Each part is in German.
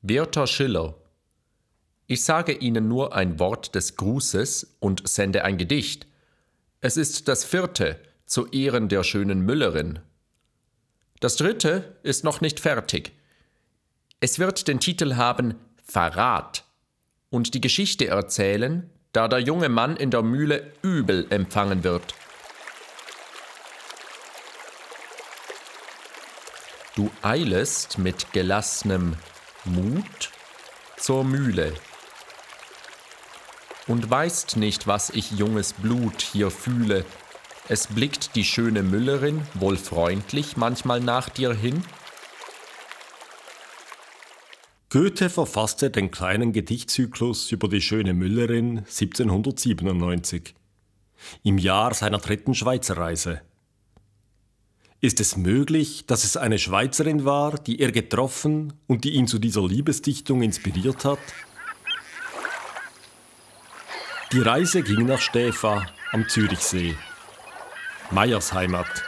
Werter Schiller, ich sage Ihnen nur ein Wort des Grußes und sende ein Gedicht. Es ist das 4. zu Ehren der schönen Müllerin. Das 3. ist noch nicht fertig. Es wird den Titel haben Verrat und die Geschichte erzählen, da der junge Mann in der Mühle übel empfangen wird. Du eilest mit gelassnem Mut zur Mühle und weißt nicht, was ich junges Blut hier fühle. Es blickt die schöne Müllerin wohl freundlich manchmal nach dir hin? Goethe verfasste den kleinen Gedichtzyklus über die schöne Müllerin 1797, im Jahr seiner 3. Schweizerreise. Ist es möglich, dass es eine Schweizerin war, die er getroffen und die ihn zu dieser Liebesdichtung inspiriert hat? Die Reise ging nach Stäfa am Zürichsee, Meyers Heimat.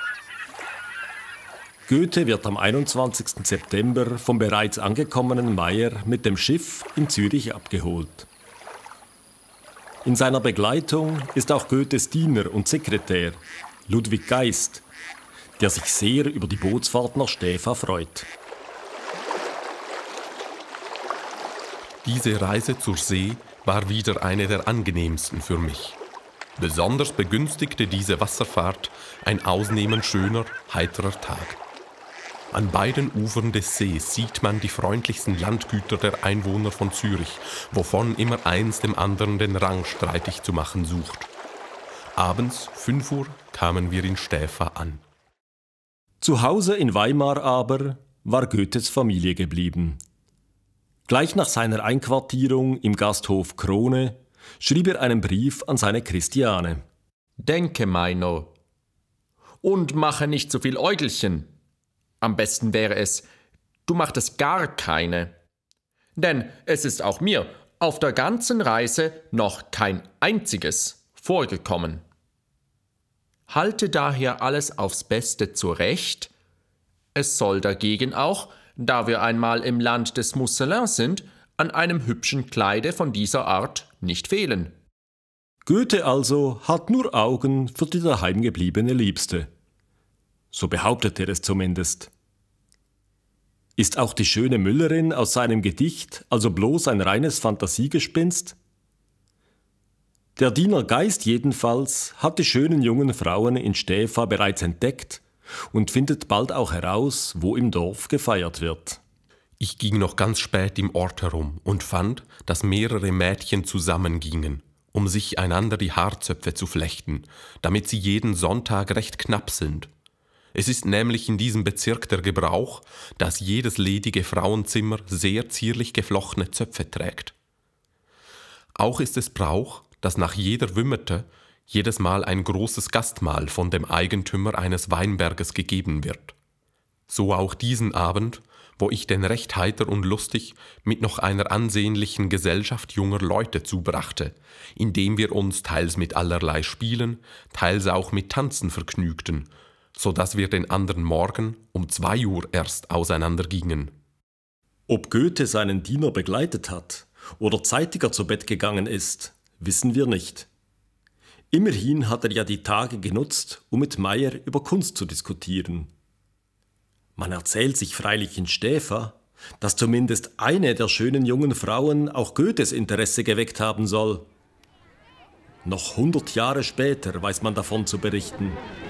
Goethe wird am 21. September vom bereits angekommenen Meyer mit dem Schiff in Zürich abgeholt. In seiner Begleitung ist auch Goethes Diener und Sekretär, Ludwig Geist, der sich sehr über die Bootsfahrt nach Stäfa freut. Diese Reise zur See war wieder eine der angenehmsten für mich. Besonders begünstigte diese Wasserfahrt ein ausnehmend schöner, heiterer Tag. An beiden Ufern des Sees sieht man die freundlichsten Landgüter der Einwohner von Zürich, wovon immer eins dem anderen den Rang streitig zu machen sucht. Abends, 5 Uhr, kamen wir in Stäfa an. Zu Hause in Weimar aber war Goethes Familie geblieben. Gleich nach seiner Einquartierung im Gasthof Krone schrieb er einen Brief an seine Christiane. Denke, meiner, und mache nicht so viel Äugelchen. Am besten wäre es, du machtest gar keine. Denn es ist auch mir auf der ganzen Reise noch kein einziges vorgekommen. Halte daher alles aufs Beste zurecht. Es soll dagegen auch, da wir einmal im Land des Mousselin sind, an einem hübschen Kleide von dieser Art nicht fehlen. Goethe also hat nur Augen für die daheimgebliebene Liebste. So behauptet er es zumindest. Ist auch die schöne Müllerin aus seinem Gedicht also bloß ein reines Fantasiegespinst? Der Diener Geist jedenfalls hat die schönen jungen Frauen in Stäfa bereits entdeckt und findet bald auch heraus, wo im Dorf gefeiert wird. Ich ging noch ganz spät im Ort herum und fand, dass mehrere Mädchen zusammengingen, um sich einander die Haarzöpfe zu flechten, damit sie jeden Sonntag recht knapp sind. Es ist nämlich in diesem Bezirk der Gebrauch, dass jedes ledige Frauenzimmer sehr zierlich geflochtene Zöpfe trägt. Auch ist es Brauch, dass nach jeder Wümmerte jedes Mal ein großes Gastmahl von dem Eigentümer eines Weinberges gegeben wird. So auch diesen Abend, wo ich denn recht heiter und lustig mit noch einer ansehnlichen Gesellschaft junger Leute zubrachte, indem wir uns teils mit allerlei Spielen, teils auch mit Tanzen vergnügten, so dass wir den anderen Morgen um 2 Uhr erst auseinandergingen. Ob Goethe seinen Diener begleitet hat oder zeitiger zu Bett gegangen ist, wissen wir nicht. Immerhin hat er ja die Tage genutzt, um mit Meyer über Kunst zu diskutieren. Man erzählt sich freilich in Stäfa, dass zumindest eine der schönen jungen Frauen auch Goethes Interesse geweckt haben soll. Noch 100 Jahre später weiß man davon zu berichten.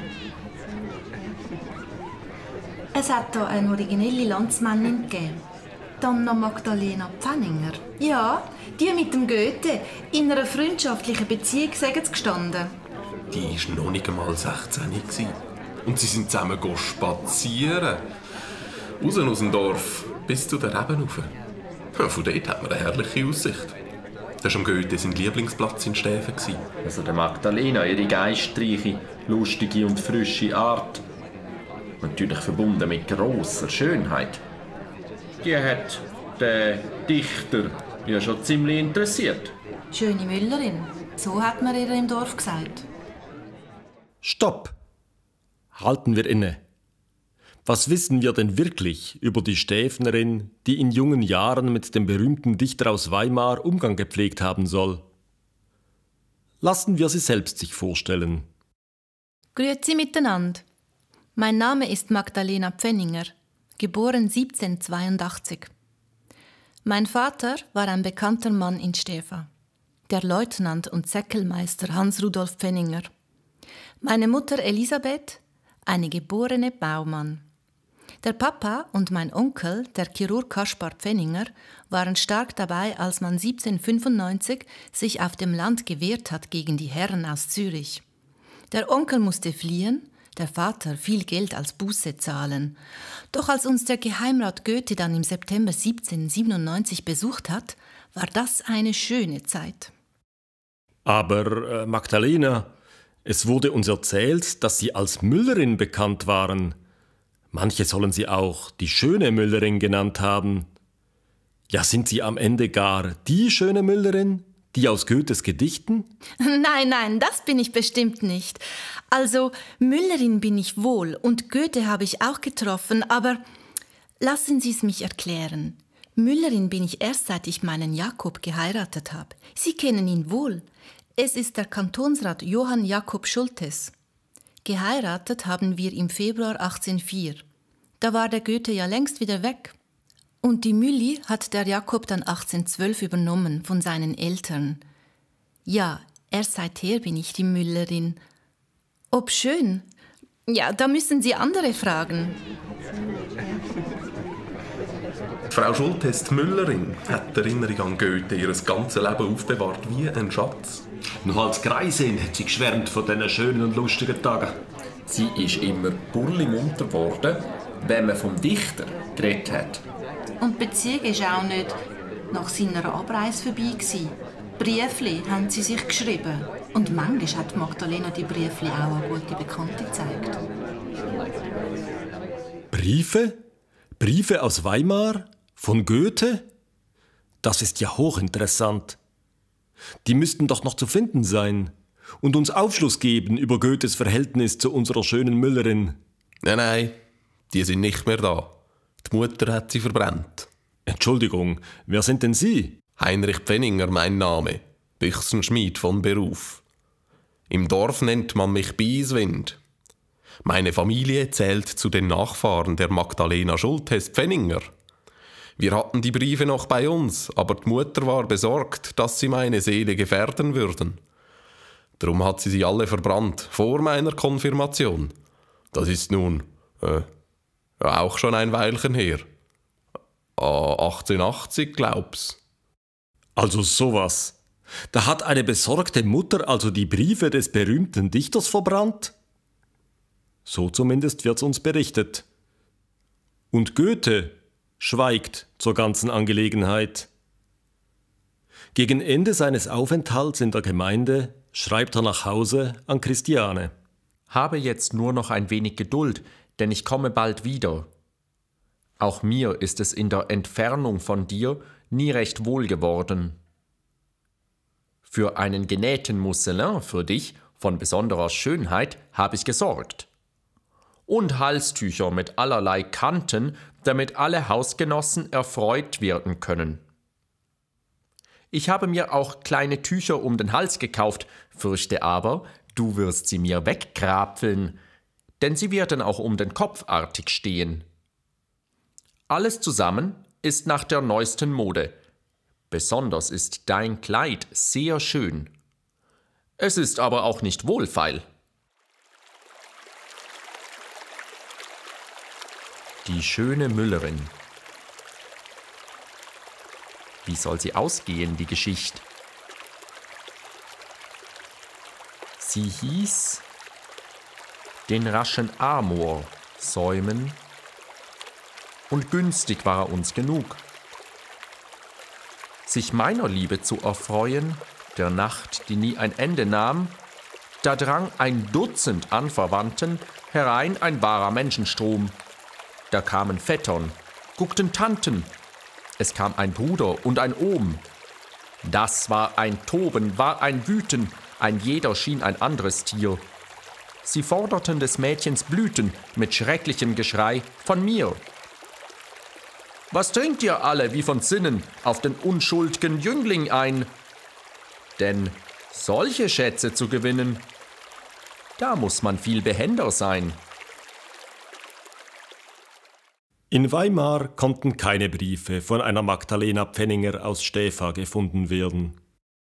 Es hat hier eine originelle Landsmännin gegeben. Donna Magdalena Pfenninger. Ja, die mit dem Goethe. In einer freundschaftlichen Beziehung, sagen sie gestanden. Die war noch nicht einmal 16 gewesen. Und sie sind zusammen spazieren. Raus aus dem Dorf, bis zu der Reben rauf. Ja, von dort hat man eine herrliche Aussicht. Das war am Goethe sein Lieblingsplatz in Stäfa. Also der Magdalena, ihre geistreiche, lustige und frische Art. Natürlich verbunden mit grosser Schönheit. Die hat den Dichter ja schon ziemlich interessiert. Schöne Müllerin, so hat man ihr im Dorf gesagt. Stopp! Halten wir inne. Was wissen wir denn wirklich über die Stäfnerin, die in jungen Jahren mit dem berühmten Dichter aus Weimar Umgang gepflegt haben soll? Lassen wir sie selbst sich vorstellen. Grüezi miteinander. Mein Name ist Magdalena Pfenninger, geboren 1782. Mein Vater war ein bekannter Mann in Stäfa, der Leutnant und Säckelmeister Hans-Rudolf Pfenninger. Meine Mutter Elisabeth, eine geborene Baumann. Der Papa und mein Onkel, der Chirurg Kaspar Pfenninger, waren stark dabei, als man 1795 sich auf dem Land gewehrt hat gegen die Herren aus Zürich. Der Onkel musste fliehen, der Vater viel Geld als Buße zahlen. Doch als uns der Geheimrat Goethe dann im September 1797 besucht hat, war das eine schöne Zeit. Aber, Magdalena, es wurde uns erzählt, dass Sie als Müllerin bekannt waren. Manche sollen Sie auch die schöne Müllerin genannt haben. Ja, sind Sie am Ende gar die schöne Müllerin, die aus Goethes Gedichten? Nein, das bin ich bestimmt nicht. Also, Müllerin bin ich wohl und Goethe habe ich auch getroffen, aber lassen Sie es mich erklären. Müllerin bin ich erst, seit ich meinen Jakob geheiratet habe. Sie kennen ihn wohl. Es ist der Kantonsrat Johann Jakob Schulthess. Geheiratet haben wir im Februar 1804. Da war der Goethe ja längst wieder weg. Und die Mülli hat der Jakob dann 1812 übernommen von seinen Eltern. Ja, erst seither bin ich die Müllerin. Ob schön? Ja, da müssen Sie andere fragen. Frau Schulthess, die Müllerin, hat die Erinnerung an Goethe ihr ganzes Leben aufbewahrt wie ein Schatz. Noch als Greisin hat sie geschwärmt von diesen schönen und lustigen Tagen. Sie ist immer burlimunter geworden, wenn man vom Dichter geredet hat. Und die Beziehung war auch nicht nach seiner Abreise vorbei gewesen. Briefli haben sie sich geschrieben. Und manchmal hat Magdalena die Briefli auch an gute Bekannte gezeigt. Briefe? Briefe aus Weimar? Von Goethe? Das ist ja hochinteressant. Die müssten doch noch zu finden sein und uns Aufschluss geben über Goethes Verhältnis zu unserer schönen Müllerin. Nein, die sind nicht mehr da. Die Mutter hat sie verbrannt. Entschuldigung, wer sind denn Sie? Heinrich Pfenninger, mein Name. Büchsenschmied von Beruf. Im Dorf nennt man mich Bieswind. Meine Familie zählt zu den Nachfahren der Magdalena Schulthess Pfenninger. Wir hatten die Briefe noch bei uns, aber die Mutter war besorgt, dass sie meine Seele gefährden würden. Darum hat sie alle verbrannt, vor meiner Konfirmation. Das ist nun auch schon ein Weilchen her. 1880, glaub's. Also sowas. Da hat eine besorgte Mutter also die Briefe des berühmten Dichters verbrannt? So zumindest wird's uns berichtet. Und Goethe schweigt zur ganzen Angelegenheit. Gegen Ende seines Aufenthalts in der Gemeinde schreibt er nach Hause an Christiane. Habe jetzt nur noch ein wenig Geduld, denn ich komme bald wieder. Auch mir ist es in der Entfernung von dir nie recht wohl geworden. Für einen genähten Mousselin für dich von besonderer Schönheit habe ich gesorgt. Und Halstücher mit allerlei Kanten, damit alle Hausgenossen erfreut werden können. Ich habe mir auch kleine Tücher um den Hals gekauft, fürchte aber, du wirst sie mir wegkrapfeln, denn sie werden auch um den Kopf artig stehen. Alles zusammen ist nach der neuesten Mode. Besonders ist dein Kleid sehr schön. Es ist aber auch nicht wohlfeil. Die schöne Müllerin. Wie soll sie ausgehen, die Geschichte? Sie hieß den raschen Amor säumen, und günstig war er uns genug. Sich meiner Liebe zu erfreuen, der Nacht, die nie ein Ende nahm, da drang ein Dutzend Anverwandten herein, ein wahrer Menschenstrom. Da kamen Vettern, guckten Tanten, es kam ein Bruder und ein Ohm. Das war ein Toben, war ein Wüten, ein jeder schien ein anderes Tier. Sie forderten des Mädchens Blüten mit schrecklichem Geschrei von mir. Was trinkt ihr alle wie von Sinnen auf den unschuldigen Jüngling ein? Denn solche Schätze zu gewinnen, da muss man viel behender sein. In Weimar konnten keine Briefe von einer Magdalena Pfenninger aus Stäfa gefunden werden.